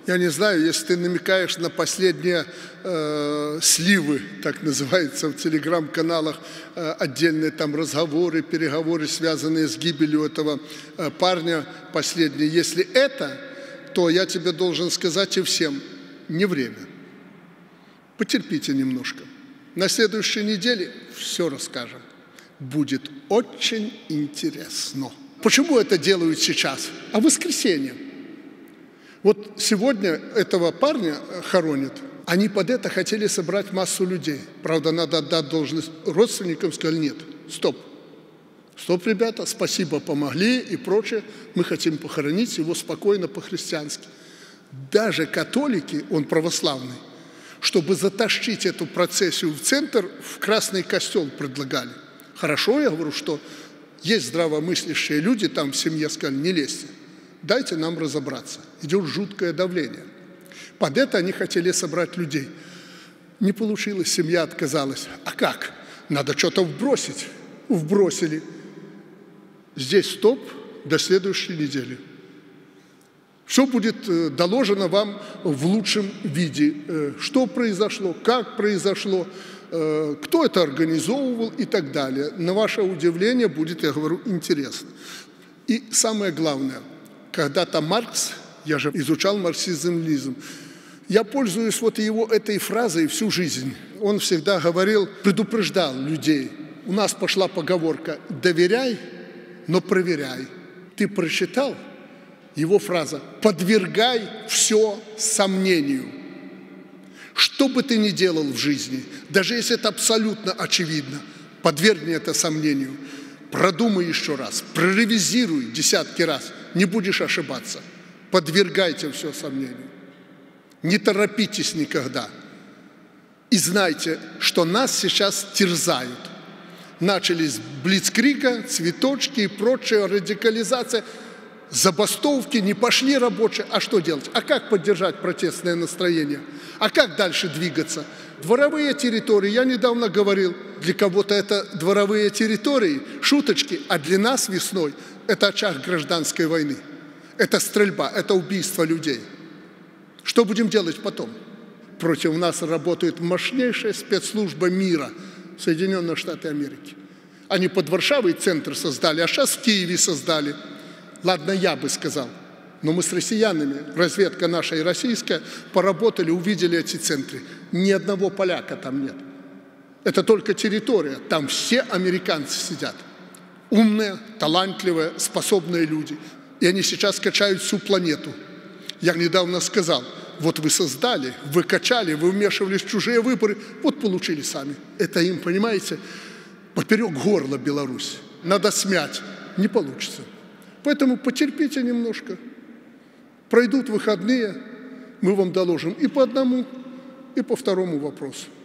Я не знаю, если ты намекаешь на последние сливы, так называется, в телеграм-каналах, отдельные там разговоры, переговоры, связанные с гибелью этого парня последние. Если это, то я тебе должен сказать и всем, не время. Потерпите немножко. На следующей неделе все расскажем. Будет очень интересно. Почему это делают сейчас? А в воскресенье. Вот сегодня этого парня хоронят. Они под это хотели собрать массу людей. Правда, надо отдать должность родственникам. Сказали, нет, стоп. Стоп, ребята, спасибо, помогли и прочее. Мы хотим похоронить его спокойно по-христиански. Даже католики, он православный, чтобы затащить эту процессию в центр, в Красный костел предлагали. Хорошо, я говорю, что есть здравомыслящие люди, там в семье сказали, не лезьте, дайте нам разобраться. Идет жуткое давление. Под это они хотели собрать людей. Не получилось, семья отказалась. А как? Надо что-то вбросить. Вбросили. Здесь стоп до следующей недели. Все будет доложено вам в лучшем виде. Что произошло, как произошло, кто это организовывал и так далее. На ваше удивление будет, я говорю, интересно. И самое главное, когда-то Маркс, я же изучал марксизм-ленинизм, я пользуюсь вот его этой фразой всю жизнь. Он всегда говорил, предупреждал людей. У нас пошла поговорка «доверяй, но проверяй». Ты прочитал? Его фраза «подвергай все сомнению». Что бы ты ни делал в жизни, даже если это абсолютно очевидно, подвергни это сомнению. Продумай еще раз, проревизируй десятки раз, не будешь ошибаться. Подвергайте все сомнению. Не торопитесь никогда. И знайте, что нас сейчас терзают. Начались блицкрига, цветочки и прочая радикализация. Забастовки, не пошли рабочие. А что делать? А как поддержать протестное настроение? А как дальше двигаться? Дворовые территории, я недавно говорил, для кого-то это дворовые территории, шуточки, а для нас весной это очаг гражданской войны. Это стрельба, это убийство людей. Что будем делать потом? Против нас работает мощнейшая спецслужба мира, Соединенные Штаты Америки. Они под Варшавой центр создали, а сейчас в Киеве создали. Ладно, я бы сказал, но мы с россиянами, разведка наша и российская, поработали, увидели эти центры. Ни одного поляка там нет. Это только территория, там все американцы сидят. Умные, талантливые, способные люди. И они сейчас качают всю планету. Я недавно сказал, вот вы создали, вы качали, вы вмешивались в чужие выборы, вот получили сами. Это им, понимаете, поперек горла Беларусь. Надо смять, не получится. Поэтому потерпите немножко. Пройдут выходные, мы вам доложим и по одному, и по второму вопросу.